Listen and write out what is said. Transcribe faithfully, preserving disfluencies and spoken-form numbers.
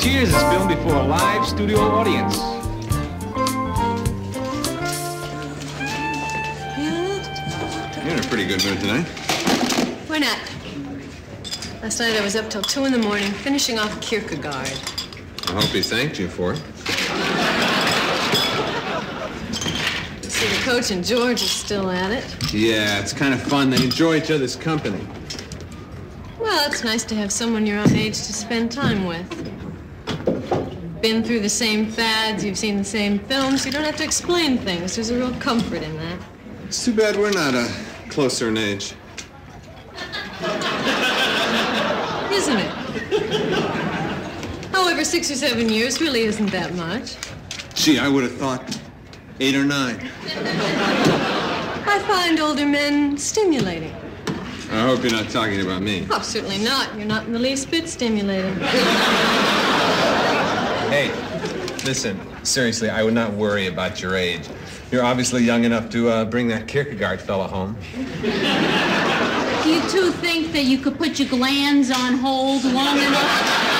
Cheers is filmed before a live studio audience. You're in a pretty good mood tonight. Why not? Last night I was up till two in the morning finishing off Kierkegaard. I hope he thanked you for it. See, the coach and George is still at it. Yeah, it's kind of fun. They enjoy each other's company. Well, it's nice to have someone your own age to spend time with. Been through the same fads, you've seen the same films, you don't have to explain things. There's a real comfort in that. It's too bad we're not uh, closer in age. Isn't it? However, six or seven years really isn't that much. Gee, I would have thought eight or nine. I find older men stimulating. I hope you're not talking about me. Oh, certainly not. You're not in the least bit stimulating. Hey, listen, seriously, I would not worry about your age. You're obviously young enough to uh, bring that Kierkegaard fella home. Do you two think that you could put your glands on hold long enough